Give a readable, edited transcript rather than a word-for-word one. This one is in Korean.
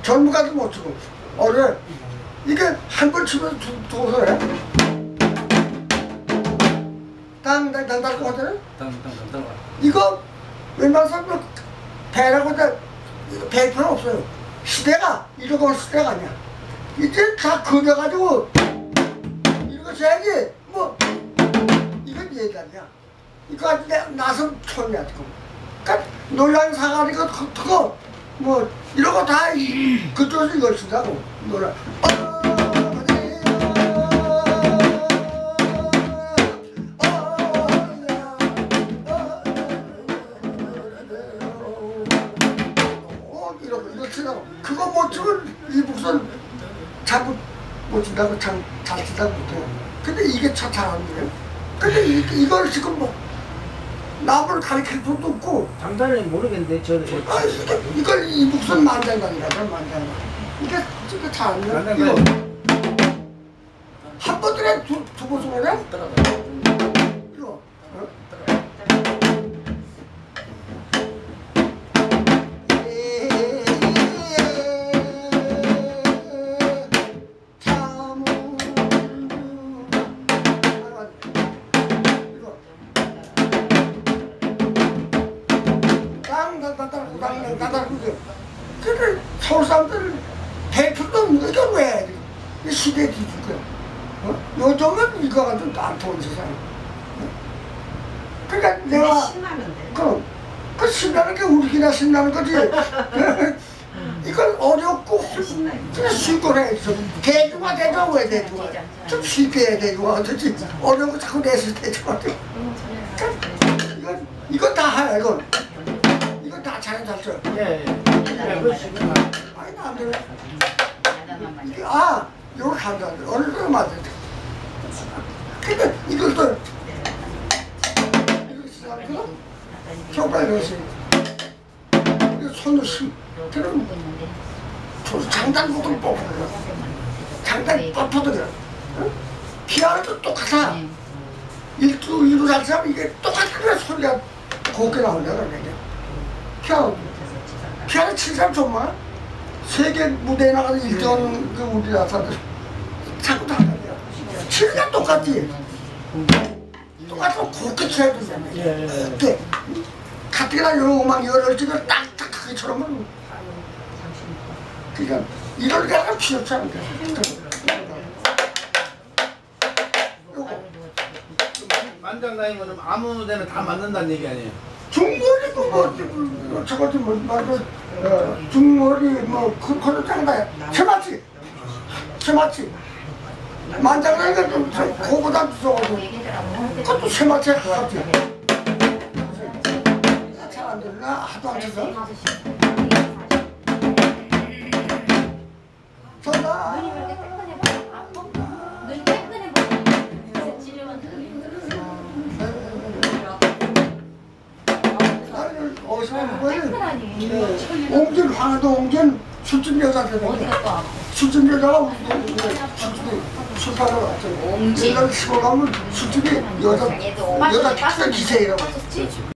젊은 가도 못 치고 어려. 이게 한 번 치면 두고서 해. 땅땅 달고 하잖아. 땅땅땅땅. 이거 웬만한 사람들 배라고 다 배 필요 없어요. 시대가 이러고 올 시대가 아니야. 이제 다 커져가지고 이러고 해야지. 뭐 이건 얘기 아니야. 이거 나선 촌이야 지금. 그러니까 노량 사가리가 크고 뭐 이러고 다 그쪽에서 이걸 쓴다고 노래. 이거 치라고. 그거 못 치면 이북선 자꾸 못 친다고 잘 치다고 못해요. 근데 이게 참 잘하는데요. 근데 이걸 지금 뭐 남을 가르칠 수도 없고. 장단은 모르겠는데 이걸 이북선 만장관이라고 만장관. 이게 잘하는 이거 한 번들에 두 번 쏘냐? 이거. 그래 서울 사람들은 대표도 없는 거. 이거 왜 이 시대에 뒤줄 거야. 요즘은 이거 가지고 안 좋은 세상이야. 그러니까 내가 그럼 그 신나는 게 우리끼나 신나는 거지. 이건 어렵고 그냥 쉽고 해. 대중화 왜 대중화? 좀 쉽게 해 대중화. 어쩌지 어려운 거 자꾸 내서 대중화. 이건 다 해. 이건 다 자연 잘 써. 예. 아니 안 돼. 아, 이거 한다. 어느 정도 맞아. 근데 이것도 이거 시작하고 정말 넣으세요. 이거 손을 그럼 장단구도 뽑아요. 장단 뽑아도 피아노도 똑같아. 일두 잘 치면 이게 똑같은 소리가 곱게 나오냐 그러네. 피아노 치는 사람 정말 세계 무대에 나가서 1등 그 우리나라 사람들 자꾸 다 하냐. 치는 게 똑같지. 똑같으면 곱게 쳐야 되잖아. 곱게. 가뜩이나 이런 음악 여러 찍을 딱딱 그게처럼은 그러니까 이럴 때가 필요 없지 않을까. 만장나이면 아무 데나 다 맞는다는 얘기 아니에요? 중머리도 뭐 저것도 뭐 말고 중머리 뭐 그거는 짱다. 세마치 만장나이가 좀 그거보다 무서워서 그것도 세마치 하지. 잘 안 되나 하도 안 쳐서. 전화. 옹진 황해도 옹진 술집 여자한테 술집 여자가 술파를 왔죠. 옹진 시골 가면 술집이 여자 기세이라고.